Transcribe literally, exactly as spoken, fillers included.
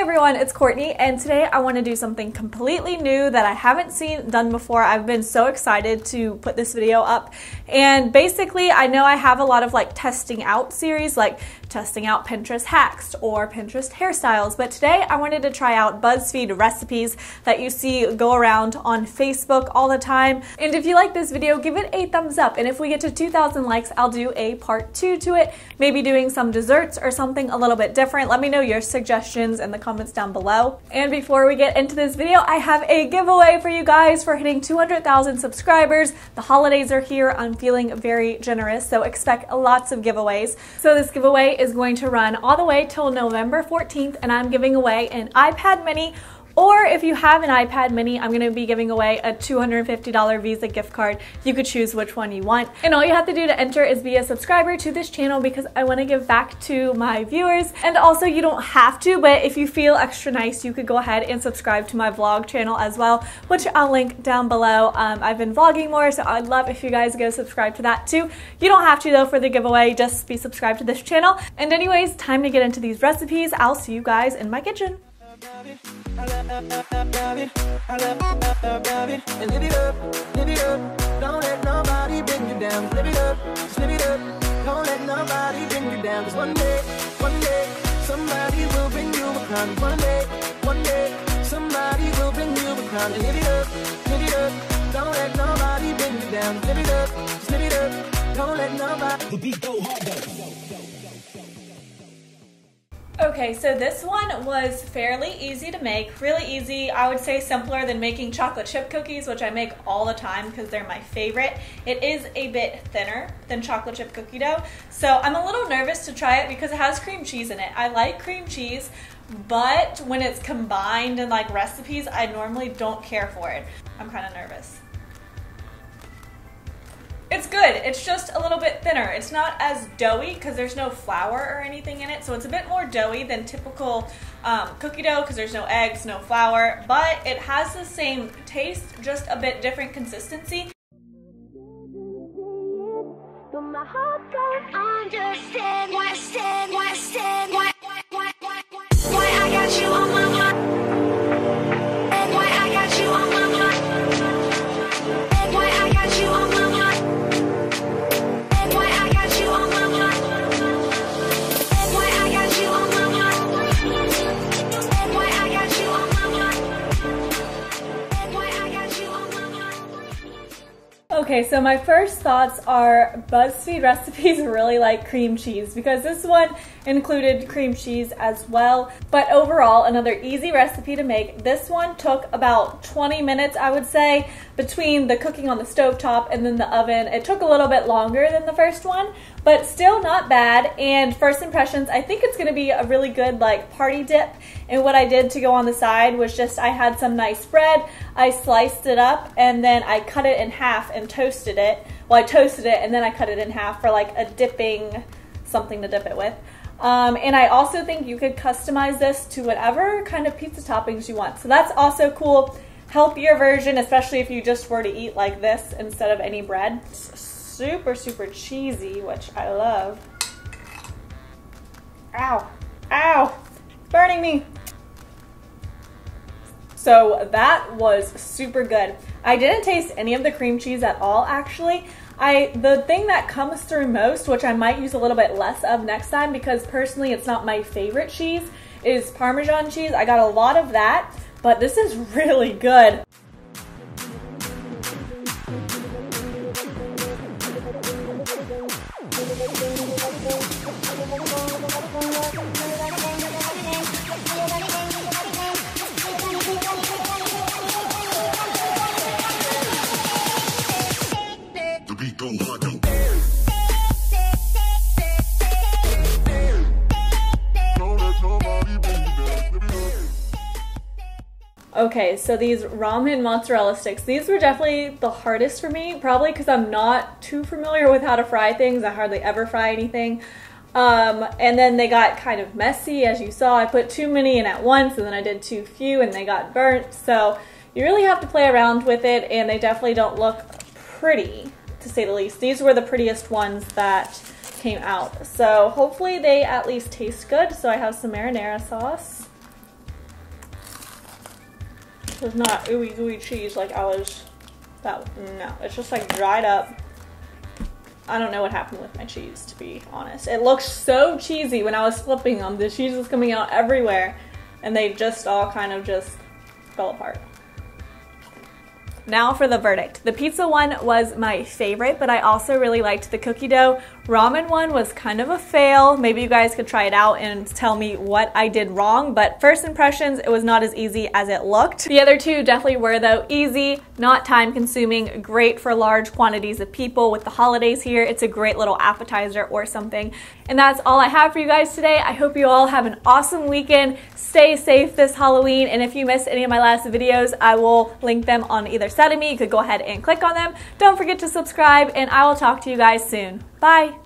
everyone, it's Courtney, and today I want to do something completely new that I haven't seen done before. I've been so excited to put this video up, and basically I know I have a lot of like testing out series, like testing out Pinterest hacks or Pinterest hairstyles, but today I wanted to try out BuzzFeed recipes that you see go around on Facebook all the time. And if you like this video, give it a thumbs up, and if we get to two thousand likes, I'll do a part two to it, maybe doing some desserts or something a little bit different. Let me know your suggestions in the comments down below. And before we get into this video, I have a giveaway for you guys for hitting two hundred thousand subscribers. The holidays are here. I'm feeling very generous, so expect lots of giveaways. So this giveaway is going to run all the way till November fourteenth, and I'm giving away an iPad mini. Or if you have an iPad mini, I'm going to be giving away a two hundred fifty dollar Visa gift card. You could choose which one you want. And all you have to do to enter is be a subscriber to this channel because I want to give back to my viewers. And also, you don't have to, but if you feel extra nice, you could go ahead and subscribe to my vlog channel as well, which I'll link down below. Um, I've been vlogging more, so I'd love if you guys go subscribe to that too. You don't have to though for the giveaway, just be subscribed to this channel. And anyways, time to get into these recipes. I'll see you guys in my kitchen. I love, love, love, love it. I love, love, love, love it. And live it up, live it up. Don't let nobody bring you down. Live it up, just live it up. Don't let nobody bring you down. Cause one day, one day, somebody will bring you a crown. One day, one day, somebody will bring you a crown. And live it up, live it up. Don't let nobody bring you down. Live it up, just live it up. Don't let nobody. The beat go hard though. Okay, so this one was fairly easy to make, really easy. I would say simpler than making chocolate chip cookies, which I make all the time because they're my favorite. It is a bit thinner than chocolate chip cookie dough, so I'm a little nervous to try it because it has cream cheese in it. I like cream cheese, but when it's combined in like recipes, I normally don't care for it. I'm kind of nervous. It's good, it's just a little bit thinner. It's not as doughy because there's no flour or anything in it, so it's a bit more doughy than typical um, cookie dough because there's no eggs, no flour, but it has the same taste, just a bit different consistency. But my heart don't understand why, stand, why, stand, why, why, why, why, why I got you on my mind, and why I got you on my mind, and why I got you on my mind. Okay, so my first thoughts are BuzzFeed recipes really like cream cheese because this one included cream cheese as well. But overall, another easy recipe to make. This one took about twenty minutes, I would say, between the cooking on the stovetop and then the oven. It took a little bit longer than the first one, but still not bad. And first impressions, I think it's gonna be a really good like party dip. And what I did to go on the side was just, I had some nice bread, I sliced it up, and then I cut it in half and toasted it. Well, I toasted it and then I cut it in half for like a dipping, something to dip it with. Um, and I also think you could customize this to whatever kind of pizza toppings you want. So that's also cool. Healthier version, especially if you just were to eat like this instead of any bread. It's super, super cheesy, which I love. Ow, ow, it's burning me. So that was super good. I didn't taste any of the cream cheese at all, actually. I the thing that comes through most, which I might use a little bit less of next time because personally it's not my favorite cheese, is Parmesan cheese. I got a lot of that, but this is really good. Okay, so these ramen mozzarella sticks, these were definitely the hardest for me, probably because I'm not too familiar with how to fry things. I hardly ever fry anything. Um, and then they got kind of messy, as you saw. I put too many in at once, and then I did too few, and they got burnt. So you really have to play around with it, and they definitely don't look pretty, to say the least. These were the prettiest ones that came out. So hopefully they at least taste good. So I have some marinara sauce. It's not ooey gooey cheese like I was, that, no, it's just like dried up. I don't know what happened with my cheese, to be honest. It looks so cheesy when I was flipping them. The cheese was coming out everywhere and they just all kind of just fell apart. Now for the verdict. The pizza one was my favorite, but I also really liked the cookie dough. Ramen one was kind of a fail. Maybe you guys could try it out and tell me what I did wrong, but first impressions, it was not as easy as it looked. The other two definitely were though. Easy, not time consuming, great for large quantities of people with the holidays here. It's a great little appetizer or something. And that's all I have for you guys today. I hope you all have an awesome weekend. Stay safe this Halloween, and if you missed any of my last videos, I will link them on either side of me. You could go ahead and click on them. Don't forget to subscribe, and I will talk to you guys soon. Bye!